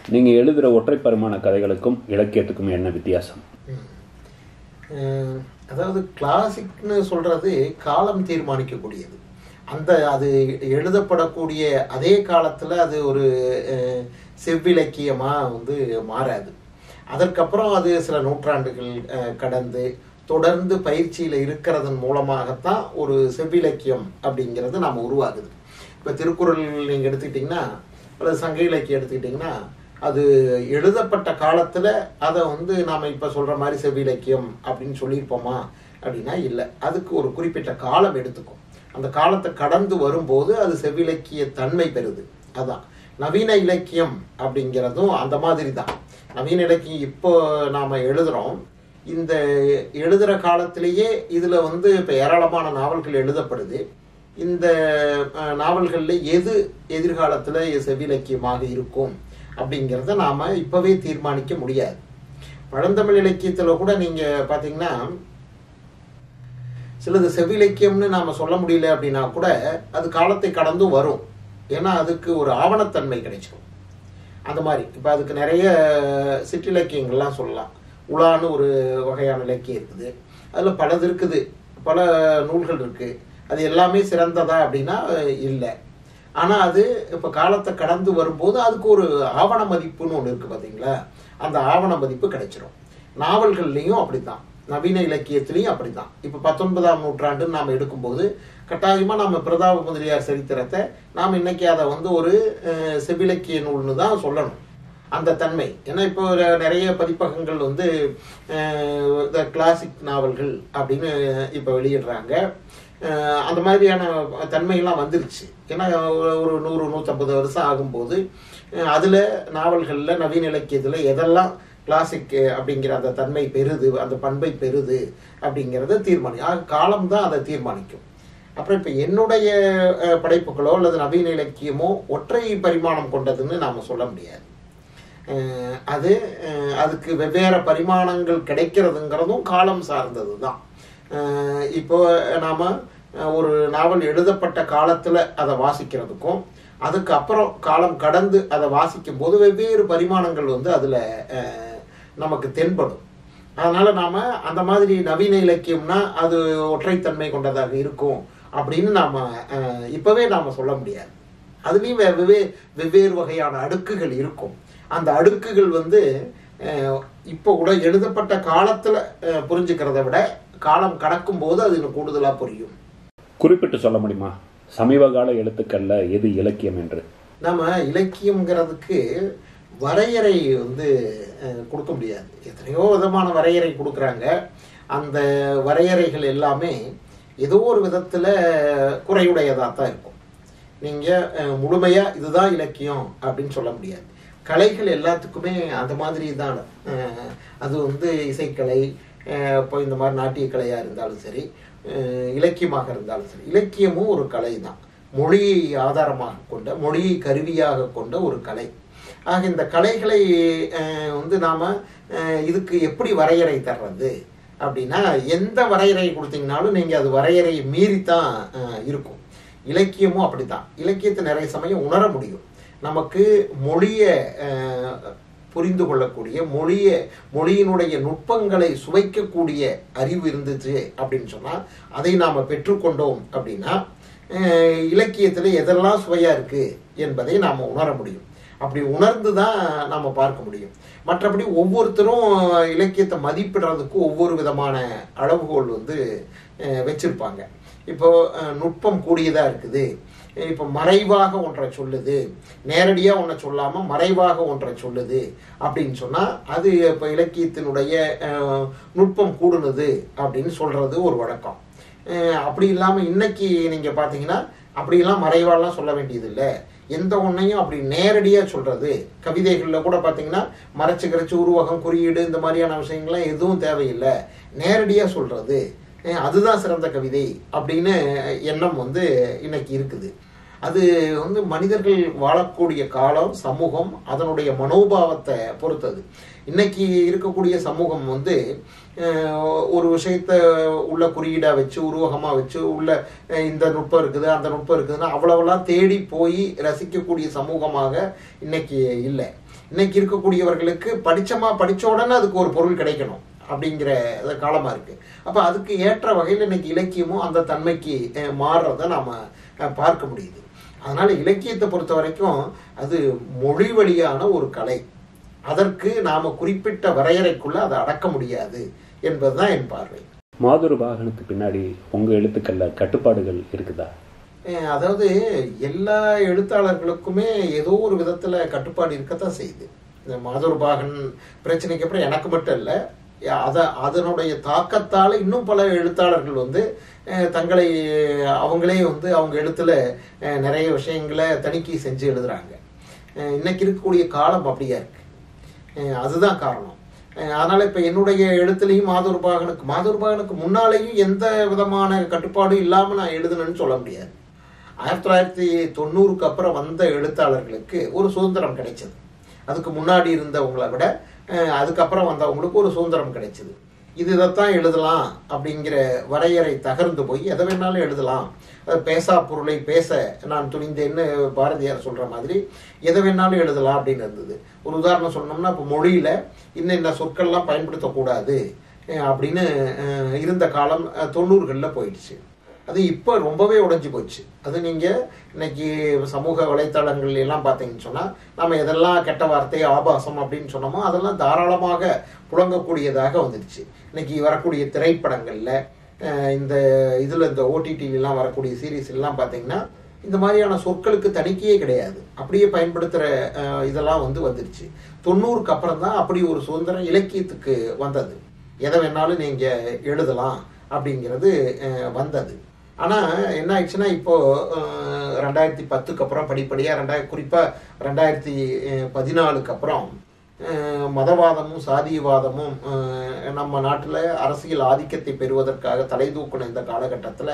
நீங்கள் எழுதுகிற ஒற்றை பரிமாண கதைகளுக்கும் இலக்கியத்துக்கும் என்ன வித்தியாசம்? அதாவது கிளாசிக்னு சொல்கிறது காலம் தீர்மானிக்கக்கூடியது. அது எழுதப்படக்கூடிய அதே காலத்தில் அது ஒரு செவ்விலக்கியமாக மாறாது. அதற்கப்புறம் அது சில நூற்றாண்டுகள் கடந்து தொடர்ந்து பயிற்சியில் இருக்கிறதன் மூலமாகத்தான் ஒரு செவ்விலக்கியம் அப்படிங்கிறது நாம் உருவாகுது. இப்போ திருக்குறள் நீங்கள் எடுத்துக்கிட்டிங்கன்னா அல்லது சங்க இலக்கியம் எடுத்துக்கிட்டிங்கன்னா அது எழுதப்பட்ட காலத்தில் அதை நாம் இப்போ சொல்கிற மாதிரி செவ்விலக்கியம் அப்படின்னு சொல்லியிருப்போமா அப்படின்னா இல்லை. அதுக்கு ஒரு குறிப்பிட்ட காலம் எடுத்துக்கும். அந்த காலத்தை கடந்து வரும்போது அது செவ்விலக்கிய தன்மை பெறுது. அதான் நவீன இலக்கியம் அப்படிங்கிறதும் அந்த மாதிரி தான். நவீன இலக்கியம் இப்போ நாம் எழுதுகிறோம். இந்த எழுதுகிற காலத்திலேயே இதில் இப்போ ஏராளமான நாவல்கள் எழுதப்படுது. இந்த நாவல்களில் எது எதிர்காலத்தில் செவ்விலக்கியமாக இருக்கும் அப்படிங்கிறத நாம் இப்போவே தீர்மானிக்க முடியாது. பழந்தமிழ் இலக்கியத்தில் கூட நீங்கள் பார்த்தீங்கன்னா சிலது செவ்விலக்கியம்னு நாம் சொல்ல முடியல அப்படின்னா கூட அது காலத்தை கடந்து வரும். ஏன்னா அதுக்கு ஒரு ஆவணத்தன்மை கிடைச்சிடும். அந்த மாதிரி இப்போ அதுக்கு நிறைய சிற்றிலக்கியங்கள்லாம் சொல்லலாம். உலான்னு ஒரு வகையான இலக்கியம் இருக்குது. அதில் பலது இருக்குது, பல நூல்கள் இருக்குது. அது எல்லாமே சிறந்ததா அப்படின்னா இல்லை. ஆனால் அது இப்போ காலத்தை கடந்து வரும்போது அதுக்கு ஒரு ஆவண மதிப்புன்னு ஒன்று இருக்குது பார்த்தீங்களா? அந்த ஆவண மதிப்பு கிடைச்சிடும். நாவல்கள்லேயும் அப்படி தான், நவீன இலக்கியத்திலையும் அப்படி தான். இப்போ 19ஆம் நூற்றாண்டுன்னு நாம் எடுக்கும்போது கட்டாயமாக நம்ம பிரதாப முதலியார் சரித்திரத்தை நாம் இன்னைக்கு அதை ஒரு செவ்விலக்கிய நூல்னு தான் சொல்லணும். அந்த தன்மை ஏன்னா இப்போ நிறைய பதிப்பகங்கள் த கிளாசிக் நாவல்கள் அப்படின்னு இப்போ வெளியிடுறாங்க. அந்த மாதிரியான தன்மையெல்லாம் வந்துருச்சு. ஏன்னா ஒரு 100-150 வருஷம் ஆகும்போது அதில் நாவல்களில் நவீன இலக்கியத்தில் எதெல்லாம் கிளாசிக் அப்படிங்கிற அந்த தன்மை பெறுது, அந்த பண்பை பெறுது அப்படிங்கிறத காலம்தான் அதை தீர்மானிக்கும். அப்புறம் இப்போ என்னுடைய படைப்புகளோ அல்லது நவீன இலக்கியமோ ஒற்றை பரிமாணம் கொண்டதுன்னு நாம் சொல்ல முடியாது. அதுக்கு வெவ்வேறு பரிமாணங்கள் கிடைக்கிறதுங்கிறதும் காலம் சார்ந்தது தான். இப்போ நாம் ஒரு நாவல் எழுதப்பட்ட காலத்தில் அதை வாசிக்கிறதுக்கும் அதுக்கு அப்புறம் காலம் கடந்து அதை வாசிக்கும் போது வெவ்வேறு பரிமாணங்கள் அதில் நமக்கு தென்படும். அதனால் நாம் அந்த மாதிரி நவீன இலக்கியம்னா அது ஒற்றைத்தன்மை கொண்டதாக இருக்கும் அப்படின்னு நாம் இப்போவே நாம் சொல்ல முடியாது. அதுலேயும் வெவ்வேறு வகையான அடுக்குகள் இருக்கும். அந்த அடுக்குகள் இப்போ கூட எழுதப்பட்ட காலத்தில் புரிஞ்சுக்கிறத விட காலம் கடக்கும் போது அது இன்னும் கூடுதலாக புரியும். குறிப்பிட்டு சொல்ல முடியுமா சமீப கால எழுத்துக்கள்ல எது இலக்கியம் என்று? நம்ம இலக்கியம்ங்கிறதுக்கு வரையறை கொடுக்க முடியாது. எத்தனையோ விதமான வரையறை கொடுக்குறாங்க. அந்த வரையறைகள் எல்லாமே ஏதோ ஒரு விதத்தில் குறையுடையதாக தான் இருக்கும். நீங்கள் முழுமையாக இதுதான் இலக்கியம் அப்படின்னு சொல்ல முடியாது. கலைகள் எல்லாத்துக்குமே அந்த மாதிரி தான். அது இசைக்கலை, இப்போ இந்த மாதிரி நாட்டியக்கலையாக இருந்தாலும் சரி, இலக்கியமாக இருந்தாலும் சரி, இலக்கியமும் ஒரு கலை தான். மொழியை ஆதாரமாக கொண்ட, மொழியை கருவியாக கொண்ட ஒரு கலை. ஆக இந்த கலைகளை நாம் இதுக்கு எப்படி வரையறை தர்றது அப்படின்னா எந்த வரையறை கொடுத்தீங்கனாலும் நீங்கள் அது வரையறையை மீறித்தான் இருக்கும். இலக்கியமும் அப்படித்தான். இலக்கியத்தை நிறைய சமயம் உணர முடியும். நமக்கு மொழியை புரிந்து கொள்ளக்கூடிய, மொழியினுடைய நுட்பங்களை சுவைக்கக்கூடிய அறிவு இருந்துச்சு அப்படின்னு சொன்னால் அதை நாம் பெற்றுக்கொண்டோம் அப்படின்னா இலக்கியத்தில் எதெல்லாம் சுவையாக இருக்குது என்பதை நாம் உணர முடியும். அப்படி உணர்ந்து தான் நாம் பார்க்க முடியும். மற்றபடி ஒவ்வொருத்தரும் இலக்கியத்தை மதிப்பிடுறதுக்கு ஒவ்வொரு விதமான அளவுகோல் வச்சுருப்பாங்க. இப்போது நுட்பம் கூடியதாக இருக்குது, இப்போ மறைவாக ஒன்றை சொல்லுது, நேரடியாக ஒன்றை சொல்லாமல் மறைவாக ஒன்றை சொல்லுது அப்படின்னு சொன்னால் அது இப்போ இலக்கியத்தினுடைய நுட்பம் கூடுனது அப்படின்னு சொல்கிறது ஒரு வழக்கம். அப்படி இல்லாமல் இன்னைக்கு நீங்கள் பார்த்தீங்கன்னா அப்படிலாம் மறைவாலாம் சொல்ல வேண்டியதில்லை. எந்த ஒன்றையும் அப்படி நேரடியாக சொல்கிறது. கவிதைகளில் கூட பார்த்தீங்கன்னா மறைச்சு கரைச்சி உருவகம், குறியீடு, இந்த மாதிரியான விஷயங்கள்லாம் எதுவும் தேவையில்லை. நேரடியாக சொல்கிறது அதுதான் சிறந்த கவிதை அப்படின்னு எண்ணம் இன்னைக்கு இருக்குது. அது மனிதர்கள் வாழக்கூடிய காலம், சமூகம், அதனுடைய மனோபாவத்தை பொறுத்தது. இன்னைக்கு இருக்கக்கூடிய சமூகம் ஒரு விஷயத்த உள்ள குறியீடாக வச்சு, உருவகமாக வச்சு, உள்ள இந்த நுட்பம் இருக்குது, அந்த நுட்பம் இருக்குதுன்னா அவ்வளவெல்லாம் தேடி போய் ரசிக்கக்கூடிய சமூகமாக இன்னைக்கு இல்லை. இன்னைக்கு இருக்கக்கூடியவர்களுக்கு படிச்ச உடனே அதுக்கு ஒரு பொருள் கிடைக்கணும் அப்படிங்கிற காலமாக இருக்குது. அப்போ அதுக்கு ஏற்ற வகையில் இன்னைக்கு இலக்கியமும் அந்த தன்மைக்கு மாறுறத நாம் பார்க்க முடியுது. அதனால் இலக்கியத்தை பொறுத்த வரைக்கும் அது மொழி வழியான ஒரு கலை. அதற்கு நாம் குறிப்பிட்ட வரையறைக்குள்ள அதை அடக்க முடியாது என்பதுதான் என் பார்வை. மாதுருபாகனுக்கு பின்னாடி உங்கள் எழுத்துக்களில் கட்டுப்பாடுகள் இருக்குதா? அதாவது எல்லா எழுத்தாளர்களுக்குமே ஏதோ ஒரு விதத்தில் கட்டுப்பாடு இருக்கத்தான் செய்யுது. இந்த மாதுருபாகன் பிரச்சனைக்கு அப்புறம் எனக்கு மட்டும் இல்லை, அதனுடைய தாக்கத்தால் இன்னும் பல எழுத்தாளர்கள் வந்து தங்களை அவங்களே வந்து அவங்க எழுத்துல நிறைய விஷயங்களை தணிக்கை செஞ்சு எழுதுறாங்க. இன்னைக்கு இருக்கக்கூடிய காலம் அப்படியா இருக்கு, அதுதான் காரணம். அதனால இப்ப என்னுடைய எழுத்துலையும் மாதுருபாகனுக்கு முன்னாலேயும் எந்த விதமான கட்டுப்பாடும் இல்லாம நான் எழுதுனேன்னு சொல்ல முடியாது. 1990க்கு அப்புறம் வந்த எழுத்தாளர்களுக்கு ஒரு சுதந்திரம் கிடைச்சது. அதுக்கு முன்னாடி இருந்தவங்களை விட அதுக்கப்புறம் வந்தவங்களுக்கு ஒரு சுதந்திரம் கிடைச்சது. இதைத்தான் எழுதலாம் அப்படிங்கிற வரையறை தகர்ந்து போய் எதை வேணாலும் எழுதலாம், பேசா பொருளை பேச நான் துணிந்தேன்னு பாரதியார் சொல்ற மாதிரி எதை வேணாலும் எழுதலாம் அப்படின்னு இருந்தது. ஒரு உதாரணம் சொன்னோம்னா, இப்போ மொழியில இன்ன சொற்கள்லாம் பயன்படுத்தக்கூடாது அப்படின்னு இருந்த காலம் 90களில் போயிடுச்சு. அது இப்போ ரொம்பவே உடைஞ்சு போச்சு. அது நீங்கள் இன்னைக்கு சமூக வலைத்தளங்கள் எல்லாம் பார்த்தீங்கன்னு சொன்னால், நம்ம எதெல்லாம் கெட்ட வார்த்தை ஆபாசம் அப்படின்னு சொன்னோமோ அதெல்லாம் தாராளமாக புழங்கக்கூடியதாக வந்துடுச்சு. இன்னைக்கு வரக்கூடிய திரைப்படங்களில் இந்த ஓடிடிலாம் வரக்கூடிய சீரீஸ் எல்லாம் பார்த்தீங்கன்னா இந்த மாதிரியான சொற்களுக்கு தணிக்கையே கிடையாது, அப்படியே பயன்படுத்துகிற இதெல்லாம் வந்துடுச்சு. 90க்கு அப்புறம் தான் அப்படி ஒரு சுதந்திரம் இலக்கியத்துக்கு வந்தது. எதை வேணாலும் நீங்கள் எழுதலாம் அப்படிங்கிறது வந்தது. ஆனால் என்ன ஆயிடுச்சுன்னா, இப்போது 2010க்கு அப்புறம் படிப்படியாக குறிப்பாக 2014க்கு அப்புறம் மதவாதமும் சாதியவாதமும் நம்ம நாட்டில் அரசியல் ஆதிக்கத்தை பெறுவதற்காக தலை தூக்கின இந்த காலகட்டத்தில்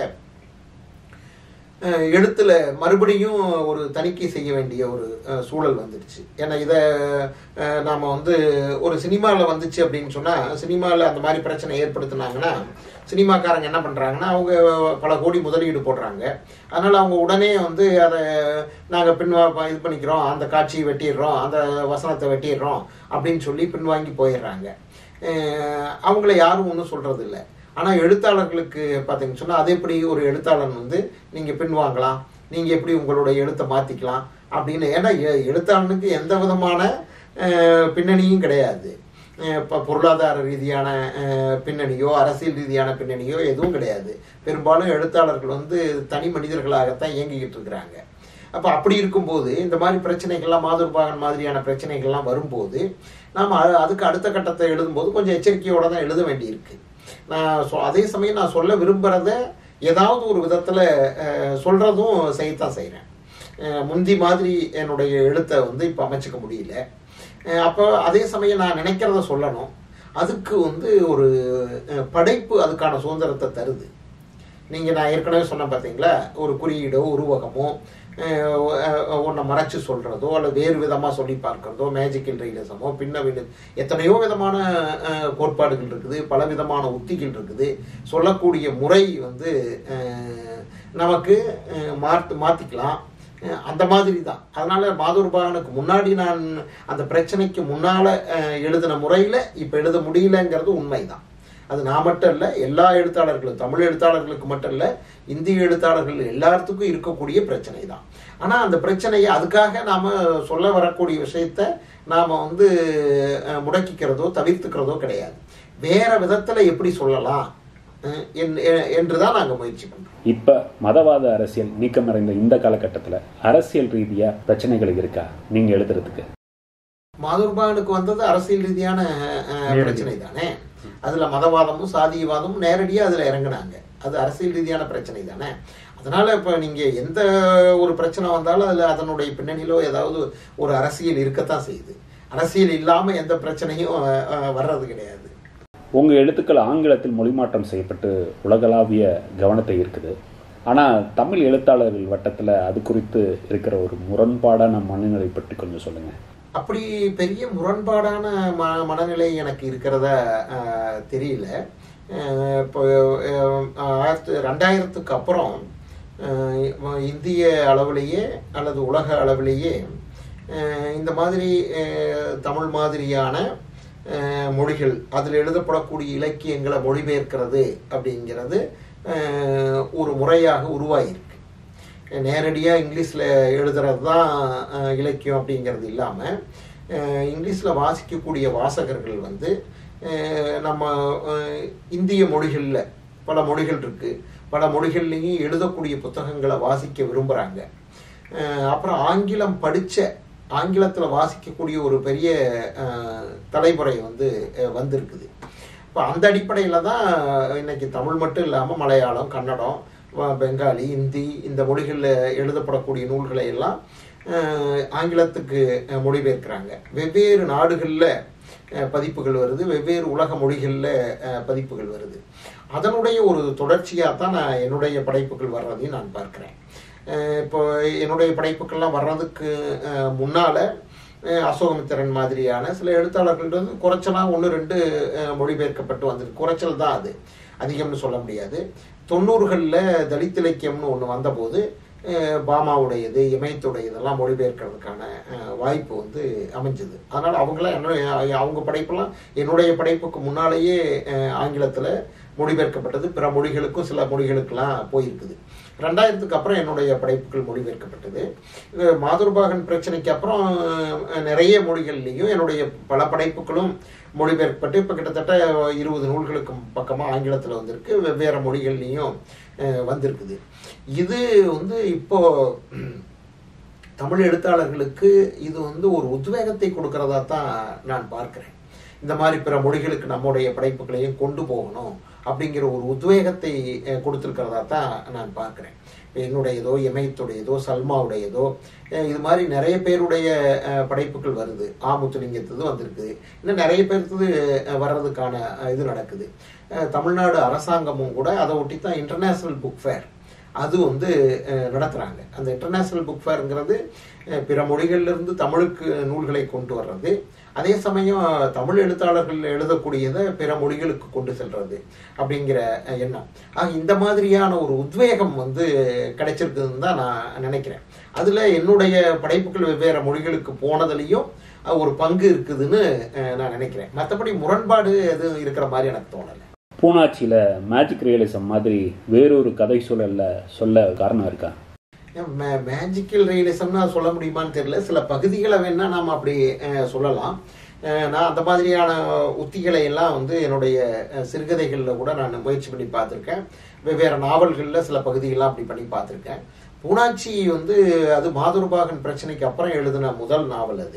எழுத்துல மறுபடியும் ஒரு தணிக்கை செய்ய வேண்டிய ஒரு சூழல் வந்துடுச்சு. ஏன்னா இதை நாம் ஒரு சினிமாவில் வந்துச்சு அப்படின்னு சொன்னால், சினிமாவில் அந்த மாதிரி பிரச்சனை ஏற்படுத்தினாங்கன்னா சினிமாக்காரங்க என்ன பண்ணுறாங்கன்னா, அவங்க பல கோடி முதலீடு போடுறாங்க. அதனால் அவங்க உடனே அதை நாங்கள் இது பண்ணிக்கிறோம், அந்த காட்சியை வெட்டிடுறோம், அந்த வசனத்தை வெட்டிடுறோம் அப்படின்னு சொல்லி பின்வாங்கி போயிடுறாங்க. அவங்கள யாரும் ஒன்றும் சொல்கிறது இல்லை. ஆனால் எழுத்தாளர்களுக்கு பார்த்தீங்கன்னு சொன்னால், அது எப்படி ஒரு எழுத்தாளன் நீங்கள் பின்வாங்கலாம், நீங்கள் எப்படி உங்களுடைய எழுத்தை மாற்றிக்கலாம் அப்படின்னு. ஏன்னா எழுத்தாளனுக்கு எந்த விதமான பின்னணியும் கிடையாது. இப்போ பொருளாதார ரீதியான பின்னணியோ அரசியல் ரீதியான பின்னணியோ எதுவும் கிடையாது. பெரும்பாலும் எழுத்தாளர்கள் தனி மனிதர்களாகத்தான் இயங்கிக்கிட்டு இருக்கிறாங்க. அப்போ அப்படி இருக்கும்போது இந்த மாதிரி பிரச்சனைகள்லாம், மாதுருபாகன் மாதிரியான பிரச்சனைகள்லாம் வரும்போது நாம் அதுக்கு அடுத்த கட்டத்தை எழுதும்போது கொஞ்சம் எச்சரிக்கையோடு தான் எழுத வேண்டியிருக்கு. அதே சமயம் நான் சொல்ல விரும்புகிறத ஏதாவது ஒரு விதத்தில் சொல்கிறதும் செய்யத்தான் செய்கிறேன். முந்தி மாதிரி என்னுடைய எழுத்தை இப்போ அமைச்சிக்க முடியல. அப்போ அதே சமயம் நான் நினைக்கிறத சொல்லணும். அதுக்கு ஒரு படைப்பு அதுக்கான சுதந்திரத்தை தருது. நீங்கள் நான் ஏற்கனவே சொன்ன பார்த்தீங்களா, ஒரு குறியீடோ உருவகமோ ஒன்றை மறைச்சு சொல்கிறதோ அல்லது வேறு விதமாக சொல்லி பார்க்கிறதோ, மேஜிக்கல் ரியலிசமோ, எத்தனையோ விதமான கோட்பாடுகள் இருக்குது, பல விதமான உத்திகள் இருக்குது. சொல்லக்கூடிய முறை நமக்கு மாற்றிக்கலாம். அந்த மாதிரி தான். அதனால் மாதுருபாகனுக்கு முன்னாடி நான் அந்த பிரச்சனைக்கு முன்னால் எழுதின முறையில் இப்போ எழுத முடியலங்கிறது உண்மைதான். அது நான் மட்டும் இல்லை, எல்லா எழுத்தாளர்களும், தமிழ் எழுத்தாளர்களுக்கு மட்டும் இல்லை, இந்திய எழுத்தாளர்கள் எல்லாத்துக்கும் இருக்கக்கூடிய பிரச்சனை தான். ஆனால் அந்த பிரச்சனையை அதுக்காக நாம் சொல்ல வரக்கூடிய விஷயத்தை நாம் முடக்கிக்கிறதோ தவிர்த்துக்கிறதோ கிடையாது. வேற விதத்தில் எப்படி சொல்லலாம் என்றுதான் நாங்கள் முயற்சி பண்ணுறோம். இப்போ மதவாத அரசியல் நீக்கமடைந்த இந்த காலகட்டத்தில் அரசியல் ரீதியாக பிரச்சனைகள் இருக்கா நீங்கள் எழுதுறதுக்கு? மாதுருபாகனுக்கு வந்தது அரசியல் ரீதியான பிரச்சனை தானே. அதில் மதவாதமும் சாதியவாதமும் நேரடியாக அதில் இறங்கினாங்க. அது அரசியல் ரீதியான பிரச்சனை தானே. அதனால் இப்போ நீங்கள் எந்த ஒரு பிரச்சனை வந்தாலும் அதில் அதனுடைய பின்னணியிலோ ஏதாவது ஒரு அரசியல் இருக்கத்தான் செய்யுது. அரசியல் இல்லாமல் எந்த பிரச்சனையும் வர்றது கிடையாது. உங்கள் எழுத்துக்கள் ஆங்கிலத்தில் மொழிமாற்றம் செய்யப்பட்டு உலகளாவிய கவனத்தை இருக்குது. ஆனால் தமிழ் எழுத்தாளர்கள் வட்டத்தில் அது குறித்து இருக்கிற ஒரு முரண்பாடான மனநிலை பற்றி கொஞ்சம் சொல்லுங்கள். அப்படி பெரிய முரண்பாடான மனநிலை எனக்கு இருக்கிறதா தெரியல. இப்போ 2000க்கு அப்புறம் இந்திய அளவிலேயே அல்லது உலக அளவிலேயே இந்த மாதிரி தமிழ் மாதிரியான மொழிகள் அதில் எழுதப்படக்கூடிய இலக்கியங்களை மொழிபெயர்க்கிறது அப்படிங்கிறது ஒரு முறையாக உருவாகியிருக்கு. நேரடியாக இங்கிலீஷில் எழுதுறது தான் இலக்கியம் அப்படிங்கிறது இல்லாமல் இங்கிலீஷில் வாசிக்கக்கூடிய வாசகர்கள் வந்து நம்ம இந்திய மொழிகளில் பல மொழிகள் இருக்குது, பல மொழிகள்லேயும் எழுதக்கூடிய புத்தகங்களை வாசிக்க விரும்புகிறாங்க. அப்புறம் ஆங்கிலம் படித்த ஆங்கிலத்தில் வாசிக்கக்கூடிய ஒரு பெரிய தலைமுறை வந்து வந்திருக்குது. இப்போ அந்த அடிப்படையில் தான் இன்னைக்கு தமிழ் மட்டும் இல்லாமல் மலையாளம், கன்னடம், பெங்காலி, இந்தி இந்த மொழிகளில் எழுதப்படக்கூடிய நூல்களை எல்லாம் ஆங்கிலத்துக்கு மொழிபெயர்க்கிறாங்க. வெவ்வேறு நாடுகளில் பதிப்புகள் வருது, வெவ்வேறு உலக மொழிகளில் பதிப்புகள் வருது. அதனுடைய ஒரு தொடர்ச்சியாக தான் நான் என்னுடைய படைப்புகள் வர்றதையும் நான் பார்க்குறேன். இப்போ என்னுடைய படைப்புக்கள்லாம் வர்றதுக்கு முன்னால் அசோகமித்திரன் மாதிரியான சில எழுத்தாளர்கள் வந்து குறைச்சலாம் 1-2 மொழிபெயர்க்கப்பட்டு வந்திருக்கு. குறைச்சல் தான், அது அதிகம்னு சொல்ல முடியாது. 90களில் தலித் இலக்கியம்னு ஒன்று வந்தபோது பாமாவுடையது, இமயத்துடையதெல்லாம் மொழிபெயர்க்கிறதுக்கான வாய்ப்பு வந்து அமைஞ்சது. அதனால் அவங்களாம் அவங்க படைப்பெல்லாம் என்னுடைய படைப்புக்கு முன்னாலேயே ஆங்கிலத்தில் மொழிபெயர்க்கப்பட்டது. பிற மொழிகளுக்கும் சில மொழிகளுக்கெல்லாம் போயிருக்குது. 2000க்கு அப்புறம் என்னுடைய படைப்புகள் மொழிபெயர்க்கப்பட்டது. மாதுர்பாகன் பிரச்சனைக்கு அப்புறம் நிறைய மொழிகள்லேயும் என்னுடைய பல படைப்புகளும் மொழிபெயர்க்கப்பட்டு இப்போ கிட்டத்தட்ட 20 நூல்களுக்கு பக்கமாக ஆங்கிலத்தில் வந்திருக்கு, வெவ்வேறு மொழிகள்லேயும் வந்திருக்குது. இது வந்து இப்போ தமிழ் எழுத்தாளர்களுக்கு இது வந்து ஒரு உத்வேகத்தை கொடுக்கறதா தான் நான் பார்க்கிறேன். இந்த மாதிரி பிற மொழிகளுக்கு நம்முடைய படைப்புகளையும் கொண்டு போகணும் அப்படிங்கிற ஒரு உத்வேகத்தை கொடுத்துருக்கிறதா தான் நான் பார்க்குறேன். என்னுடையதோ, இமயத்துடையதோ, சல்மாவுடையதோ, இது மாதிரி நிறைய பேருடைய படைப்புகள் வருது. முத்துலிங்கத்தது வந்திருக்குது. இன்னும் நிறைய பேருக்கு வர்றதுக்கான இது நடக்குது. தமிழ்நாடு அரசாங்கமும் கூட அதை ஒட்டி தான் இன்டர்நேஷ்னல் புக் ஃபேர் அது வந்து நடத்துகிறாங்க. அந்த இன்டர்நேஷ்னல் புக் ஃபேருங்கிறது பிற மொழிகள்லேருந்து தமிழுக்கு நூல்களை கொண்டு வர்றது, அதே சமயம் தமிழ் எழுத்தாளர்கள் எழுதக்கூடியதை பிற மொழிகளுக்கு கொண்டு செல்றது அப்படிங்கிற எண்ணம். இந்த மாதிரியான ஒரு உத்வேகம் வந்து கிடைச்சிருக்குதுன்னு தான் நான் நினைக்கிறேன். அதில் என்னுடைய படைப்புகள் வெவ்வேறு மொழிகளுக்கு போனதுலேயும் ஒரு பங்கு இருக்குதுன்னு நான் நினைக்கிறேன். மற்றபடி முரண்பாடு எதுவும் இருக்கிற மாதிரி எனக்கு தோணலை. பூனாச்சியில் மேஜிக் ரியலிசம் மாதிரி வேறொரு கதை சூழலில் சொல்ல காரணம் இருக்கா? மேஜிக்கல் ரியலிசம்னா சொல்ல முடியுமான்னு தெரியல. சில பகுதிகளை வேணா நாம் அப்படி சொல்லலாம். நான் அந்த மாதிரியான உத்திகளை எல்லாம் வந்து என்னுடைய சிறுகதைகளில் கூட நான் முயற்சி பண்ணி பார்த்துருக்கேன். வெவ்வேறு நாவல்களில் சில பகுதிகள்லாம் அப்படி பண்ணி பார்த்துருக்கேன். பூனாச்சி வந்து அது மாதுர்பாகன் பிரச்சனைக்கு அப்புறம் எழுதின முதல் நாவல் அது.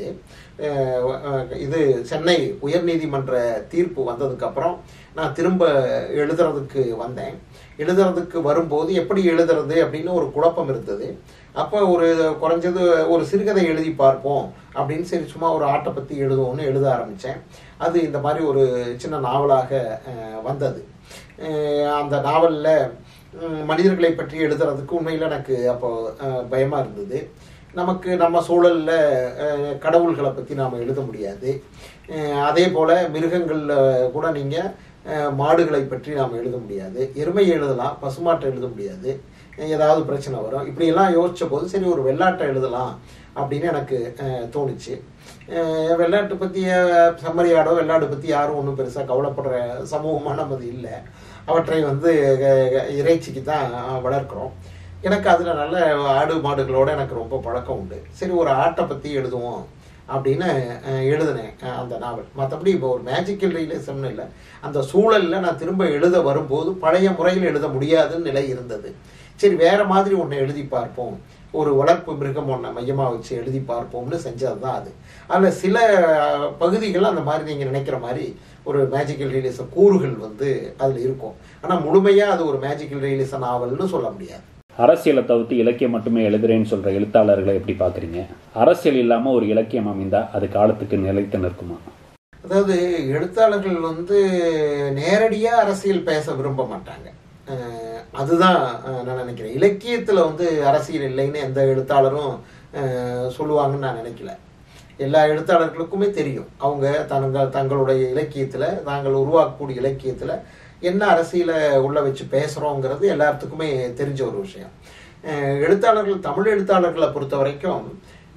இது சென்னை உயர்நீதிமன்ற தீர்ப்பு வந்ததுக்கப்புறம் நான் திரும்ப எழுதுறதுக்கு வந்தேன். எழுதுறதுக்கு வரும்போது எப்படி எழுதுறது அப்படின்னு ஒரு குழப்பம் இருந்தது. அப்போ குறைஞ்சது ஒரு சிறுகதை எழுதி பார்ப்போம் அப்படின்னு சரி சும்மா ஒரு ஆட்டை பற்றி எழுதுவோம்னு எழுத ஆரம்பித்தேன். அது இந்த மாதிரி ஒரு சின்ன நாவலாக வந்தது. அந்த நாவலில் மனிதர்களை பற்றி எழுதுறதுக்கு உண்மையில் எனக்கு அப்போ பயமாக இருந்தது. நமக்கு நம்ம சூழலில் கடவுள்களை பற்றி நாம் எழுத முடியாது. அதே போல் மிருகங்களில் கூட நீங்கள் மாடுகளை பற்றி நாம் எழுத முடியாது. எருமையை எழுதலாம், பசுமாட்டை எழுத முடியாது, ஏதாவது பிரச்சனை வரும். இப்படியெல்லாம் யோசித்த போது சரி ஒரு வெள்ளாட்டை எழுதலாம் அப்படின்னு எனக்கு தோணுச்சு. வெள்ளாட்டு பற்றி செம்மறியாடோ வெள்ளாடு பற்றி யாரும் ஒன்றும் பெருசாக கவலைப்படுற சமூகமாக நமது இல்லை. அவற்றை வந்து இறைச்சிக்கு தான் வளர்க்குறோம். எனக்கு அதில் நல்ல ஆடு மாடுகளோடு எனக்கு ரொம்ப பழக்கம் உண்டு. சரி ஒரு ஆட்டை பற்றி எழுதுவோம் அப்படின்னு எழுதினேன் அந்த நாவல். மற்றபடி இப்போ ஒரு மேஜிக்கல் ரியலிசம்னு இல்லை. அந்த சூழலில் நான் திரும்ப எழுத வரும்போது பழைய முறையில் எழுத முடியாதுன்னு நிலை இருந்தது. சரி வேறு மாதிரி ஒன்று எழுதி பார்ப்போம், ஒரு வளர்ப்பு மிருகம் ஒன்றை மையமாக வச்சு எழுதி பார்ப்போம்னு செஞ்சது தான் அது. அதில் சில பகுதிகள் அந்த மாதிரி நீங்கள் நினைக்கிற மாதிரி ஒரு மேஜிக்கல் ரியலிசம் கூறுகள் வந்து அதில் இருக்கும். ஆனால் முழுமையாக அது ஒரு மேஜிக்கல் ரியலிசம் நாவல்னு சொல்ல முடியாது. அரசியலை தவிர்த்து இலக்கியம் மட்டுமே எழுதுறேன்னு சொல்கிற எழுத்தாளர்களை எப்படி பார்க்குறீங்க? அரசியல் இல்லாமல் ஒரு இலக்கியம் அமைந்தால் அது காலத்துக்கு நிலைத்து நிற்குமா? அதாவது எழுத்தாளர்கள் வந்து நேரடியாக அரசியல் பேச விரும்ப மாட்டாங்க. அதுதான் நான் நினைக்கிறேன். இலக்கியத்தில் வந்து அரசியல் இல்லைன்னு எந்த எழுத்தாளரும் சொல்லுவாங்கன்னு நான் நினைக்கல. எல்லா எழுத்தாளர்களுக்குமே தெரியும் அவங்க தங்களுடைய இலக்கியத்தில் தாங்கள் உருவாக்கக்கூடிய இலக்கியத்தில் என்ன அரசியலை உள்ள வச்சு பேசுகிறோங்கிறது எல்லாத்துக்குமே தெரிஞ்ச ஒரு விஷயம். எழுத்தாளர்கள் தமிழ் எழுத்தாளர்களை பொறுத்த வரைக்கும்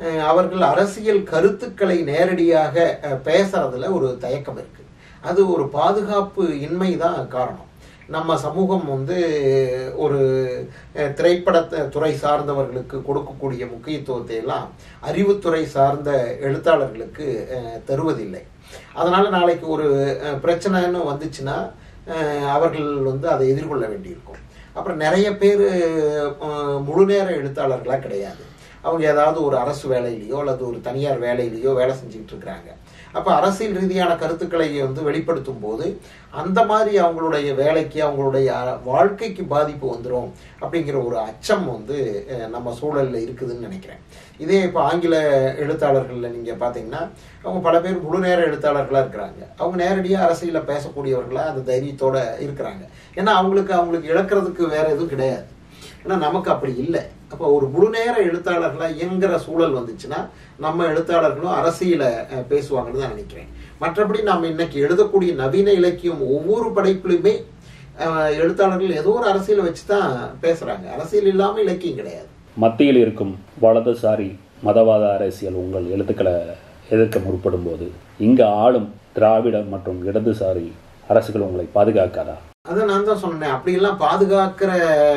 அவர்கள் அரசியல் கருத்துக்களை நேரடியாக பேசுறதுல ஒரு தயக்கம் இருக்கு. அது ஒரு பாதுகாப்பு இன்மை தான் காரணம். நம்ம சமூகம் வந்து ஒரு திரைப்பட துறை சார்ந்தவர்களுக்கு கொடுக்கக்கூடிய முக்கியத்துவத்தை எல்லாம் அறிவுத்துறை சார்ந்த எழுத்தாளர்களுக்கு தருவதில்லை. அதனால நாளைக்கு ஒரு பிரச்சனைன்னு வந்துச்சுன்னா அவர்கள் வந்து அதை எதிர்கொள்ள வேண்டியிருக்கும். அப்புறம் நிறைய பேர் முழு நேர எழுத்தாளர்களாக கிடையாது. அவங்க ஏதாவது ஒரு அரசு வேலையிலையோ அல்லது ஒரு தனியார் வேலையிலையோ வேலை செஞ்சுக்கிட்டு இருக்கிறாங்க. அப்போ அரசியல் ரீதியான கருத்துக்களை வந்து வெளிப்படுத்தும் போது அந்த மாதிரி அவங்களுடைய வேலைக்கு அவங்களுடைய வாழ்க்கைக்கு பாதிப்பு வந்துடும் அப்படிங்கிற ஒரு அச்சம் வந்து நம்ம சூழலில் இருக்குதுன்னு நினைக்கிறேன். இதே இப்போ ஆங்கில எழுத்தாளர்களில் நீங்கள் பார்த்தீங்கன்னா அவங்க பல பேர் முழு நேர எழுத்தாளர்களாக இருக்கிறாங்க. அவங்க நேரடியாக அரசியலில் பேசக்கூடியவர்களாக அந்த தைரியத்தோடு இருக்கிறாங்க. ஏன்னா அவங்களுக்கு இழக்கிறதுக்கு வேற எதுவும் கிடையாது. ஏன்னா நமக்கு அப்படி இல்லை. அப்போ ஒரு முழு நேர எழுத்தாளர்களாக இயங்குற சூழல் வந்துச்சுன்னா நம்ம எழுத்தாளர்களும் அரசியலை பேசுவாங்கன்னு தான் நினைக்கிறேன். மற்றபடி நாம் இன்னைக்கு எழுதக்கூடிய நவீன இலக்கியம் ஒவ்வொரு படைப்பிலுமே எழுத்தாளர்கள் ஏதோ ஒரு அரசியலை வச்சு தான் பேசுறாங்க. அரசியல் இல்லாமல் இலக்கியம் கிடையாது. மத்தியில் இருக்கும் வலதுசாரி மதவாத அரசியல் உங்கள் எழுத்துக்களை எதிர்க்க முற்படும் போது இங்க ஆளும் திராவிட மற்றும் இடதுசாரி அரசுகள் உங்களை பாதுகாக்காதா? அதை நான் தான் சொன்னேன். அப்படியெல்லாம் பாதுகாக்கிற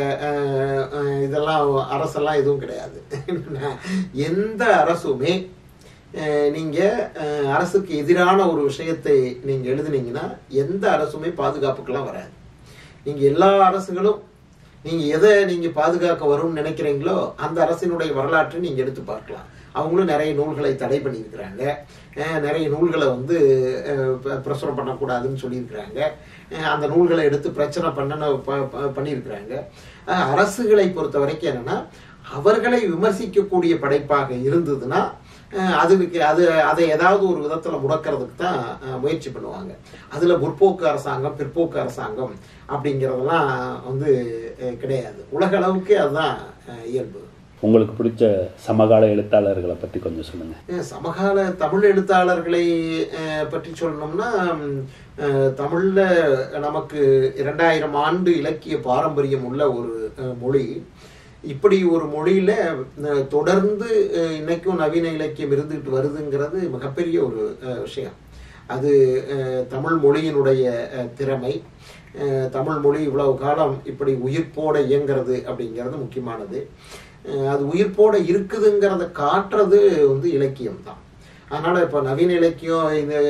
இதெல்லாம் அரசெல்லாம் எதுவும் கிடையாது. எந்த அரசுமே நீங்க அரசுக்கு எதிரான ஒரு விஷயத்தை நீங்க எழுதுனீங்கன்னா எந்த அரசுமே பாதுகாப்புக்கெல்லாம் வராது. நீங்க எல்லா அரசுகளும் நீங்க எதை நீங்க பாதுகாக்க வரும்னு நினைக்கிறீங்களோ அந்த அரசினுடைய வரலாற்றை நீங்க எடுத்து பார்க்கலாம். அவங்களும் நிறைய நூல்களை தடை பண்ணியிருக்கிறாங்க. நிறைய நூல்களை வந்து பிரசுரம் பண்ணக்கூடாதுன்னு சொல்லியிருக்கிறாங்க. அந்த நூல்களை எடுத்து பிரச்சனை பண்ணியிருக்கிறாங்க. அரசுகளை பொறுத்த வரைக்கும் என்னன்னா அவர்களை விமர்சிக்கக்கூடிய படைப்பாக இருந்ததுன்னா அதை ஏதாவது ஒரு விதத்துல முடக்கிறதுக்கு தான் முயற்சி பண்ணுவாங்க. அதுல முற்போக்கு அரசாங்கம் பிற்போக்கு அரசாங்கம் அப்படிங்கிறதெல்லாம் வந்து கிடையாது. உலக அளவுக்கு அதுதான் இயல்பு. உங்களுக்கு பிடிச்ச சமகால எழுத்தாளர்களை பற்றி கொஞ்சம் சொல்லுங்க. சமகால தமிழ் எழுத்தாளர்களை பற்றி சொல்லணும்னா தமிழ்ல நமக்கு 2000 ஆண்டு இலக்கிய பாரம்பரியம் உள்ள ஒரு மொழி. இப்படி ஒரு மொழியில தொடர்ந்து இன்னைக்கும் நவீன இலக்கியம் இருந்துகிட்டு வருதுங்கிறது மிகப்பெரிய ஒரு விஷயம். அது தமிழ் மொழியினுடைய திறமை. தமிழ் மொழி இவ்வளவு காலம் இப்படி உயிர்ப்போட இயங்கிறது அப்படிங்கிறது முக்கியமானது. அது உயிர்ப்போட இருக்குதுங்கிறத காட்டுறது வந்து இலக்கியம் தான். அதனால இப்போ நவீன இலக்கியம்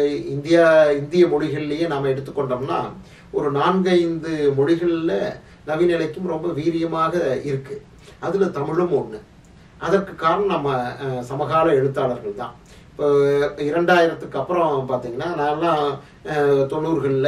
இந்திய மொழிகள்லேயே நாம் எடுத்துக்கொண்டோம்னா ஒரு 4-5 மொழிகளில் நவீன இலக்கியம் ரொம்ப வீரியமாக இருக்கு. அதுல தமிழும் ஒண்ணு. அதற்கு காரணம் நம்ம சமகால எழுத்தாளர்கள் தான். இப்போ 2000க்கு அப்புறம் பார்த்தீங்கன்னா நான்லாம் 90களில்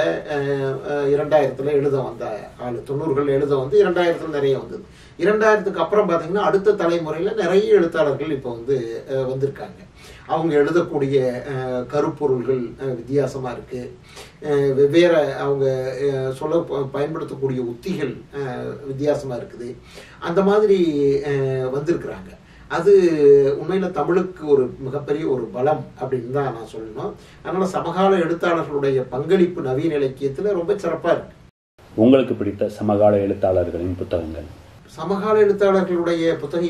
2000ல் எழுத வந்த ஆள். 90கள் எழுத வந்து 2000ல் நிறைய வந்தது. 2000க்கு அப்புறம் பார்த்தீங்கன்னா அடுத்த தலைமுறையில் நிறைய எழுத்தாளர்கள் இப்போ வந்து வந்திருக்காங்க. அவங்க எழுதக்கூடிய கருப்பொருள்கள் வித்தியாசமாக இருக்கு. வெவ்வேறு அவங்க பயன்படுத்தக்கூடிய உத்திகள் வித்தியாசமாக இருக்குது. அந்த மாதிரி வந்திருக்கிறாங்க. அது உண்மையில தமிழுக்கு ஒரு மிகப்பெரிய ஒரு பலம் அப்படின்னு தான் நான் சொல்லணும். அதனால சமகால எழுத்தாளர்களுடைய பங்களிப்பு நவீன இலக்கியத்துல ரொம்ப சிறப்பா இருக்கு. உங்களுக்கு பிடித்த சமகால எழுத்தாளர்களின் புத்தகங்கள்? சமகால எழுத்தாளர்களுடைய புத்தகம்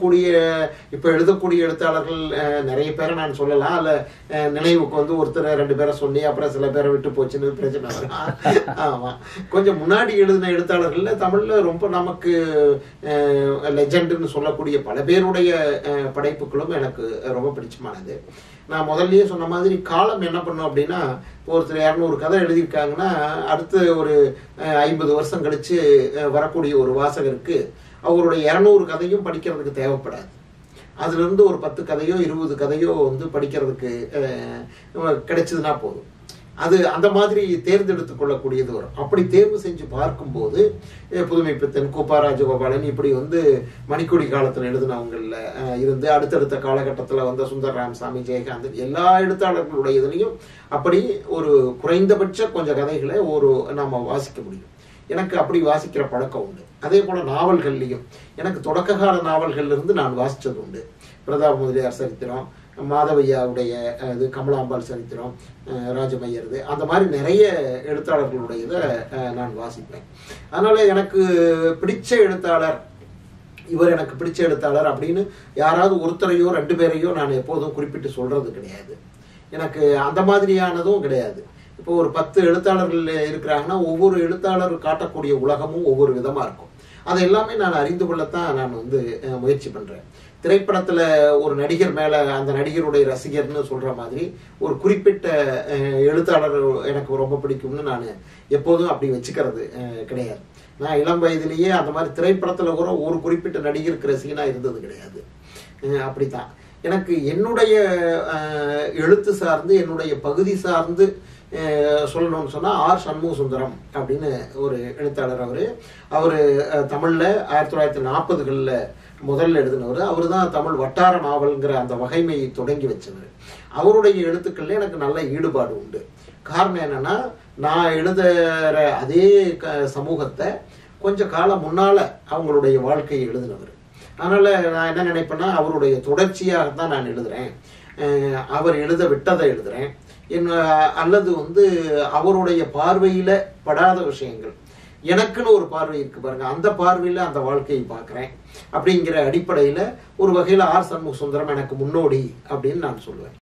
இப்ப எழுதக்கூடிய எழுத்தாளர்கள் நிறைய பேரை நான் சொல்லலாம். அல்ல நினைவுக்கு வந்து ஒருத்தர் 2 பேரை சொல்லி அப்புறம் சில பேரை விட்டு போச்சுன்னு பிரச்சனை வரும். ஆமா, கொஞ்சம் முன்னாடி எழுதின எழுத்தாளர்கள்ல தமிழ்ல ரொம்ப நமக்கு லெஜெண்டுன்னு சொல்லக்கூடிய பல பேருடைய படைப்புகளும் எனக்கு ரொம்ப பிடிச்சமானது. நான் முதல்லயே சொன்ன மாதிரி காலம் என்ன பண்ணும் அப்படின்னா, ஒருத்தர் 200 கதை எழுதியிருக்காங்கன்னா அடுத்து ஒரு 50 வருஷம் கழிச்சு வரக்கூடிய ஒரு வாசகருக்கு அவருடைய 200 கதையும் படிக்கிறதுக்கு தேவைப்படாது. அதுல இருந்து ஒரு 10 கதையோ 20 கதையோ வந்து படிக்கிறதுக்கு கிடைச்சதுன்னா போதும். அது அந்த மாதிரி தேர்ந்தெடுத்துக் கொள்ளக்கூடியது வரும். அப்படி தேர்வு செஞ்சு பார்க்கும்போது புதுமை பித்தன், கோப்பா ராஜகோபாலன் இப்படி வந்து மணிக்கொடி காலத்தில் எழுதினவங்கள்ல இருந்து அடுத்தடுத்த காலகட்டத்தில் வந்த சுந்தர் ராமசாமி, ஜெயகாந்தன் எல்லா எழுத்தாளர்களுடைய இதுலையும் அப்படி ஒரு குறைந்தபட்ச கொஞ்சம் கதைகளை நாம வாசிக்க முடியும். எனக்கு அப்படி வாசிக்கிற பழக்கம் உண்டு. அதே போல நாவல்கள்லையும் எனக்கு தொடக்க கால நாவல்கள்ல இருந்து நான் வாசிச்சது உண்டு. பிரதாப் முதலியார் சரித்திரம், மாதவையாவுடைய இது, கமலாம்பாள் சரித்திரம், ராஜமையருது, அந்த மாதிரி நிறைய எழுத்தாளர்களுடைய இதை நான் வாசிப்பேன். அதனால எனக்கு பிடிச்ச எழுத்தாளர் இவர் எனக்கு பிடிச்ச எழுத்தாளர் அப்படின்னு யாராவது ஒருத்தரையோ 2 பேரையோ நான் எப்போதும் குறிப்பிட்டு சொல்றது கிடையாது. எனக்கு அந்த மாதிரியானதும் கிடையாது. இப்போ ஒரு 10 எழுத்தாளர்கள் இருக்கிறாங்கன்னா ஒவ்வொரு எழுத்தாளர் காட்டக்கூடிய உலகமும் ஒவ்வொரு விதமா இருக்கும். அதை எல்லாமே நான் அறிந்து கொள்ளத்தான் நான் வந்து முயற்சி பண்றேன். திரைப்படத்துல ஒரு நடிகர் மேல அந்த நடிகருடைய ரசிகர்னு சொல்ற மாதிரி ஒரு குறிப்பிட்ட எழுத்தாளர் எனக்கு ரொம்ப பிடிக்கும்னு நான் எப்போதும் அப்படி வச்சுக்கிறது கிடையாது. நான் இளம் வயதிலேயே அந்த மாதிரி திரைப்படத்துல கூட ஒரு குறிப்பிட்ட நடிகருக்கு ரசிகனா இருந்தது கிடையாது. அப்படித்தான் எனக்கு என்னுடைய எழுத்து சார்ந்து என்னுடைய பகுதி சார்ந்து சொல்லணும்னு சொன்னா ஆர் சண்முக சுந்தரம் அப்படின்னு ஒரு எழுத்தாளர். அவரு தமிழ்ல 1940களில் முதல்ல எழுதினவர். அவரு தான் தமிழ் வட்டார நாவல்ங்கிற அந்த வகைமையை தொடங்கி வச்சவர். அவருடைய எழுத்துக்கள்ல எனக்கு நல்ல ஈடுபாடு உண்டு. காரணம் என்னன்னா, நான் எழுதுற அதே சமூகத்தை கொஞ்ச காலம் முன்னால அவங்களுடைய வாழ்க்கையை எழுதினவர். அதனால நான் என்ன நினைப்பேன்னா, அவருடைய தொடர்ச்சியாகத்தான் நான் எழுதுறேன். அவர் எழுத விட்டதை எழுதுறேன். அல்லது வந்து அவருடைய பார்வையில படாத விஷயங்கள் எனக்குன்னு ஒரு பார்வை இருக்கு பாருங்க, அந்த பார்வையில அந்த வாழ்க்கையை பார்க்கிறேன். அப்படிங்கிற அடிப்படையில ஒரு வகையில ஆர் சண்முக சுந்தரம் எனக்கு முன்னோடி அப்படின்னு நான் சொல்லுவேன்.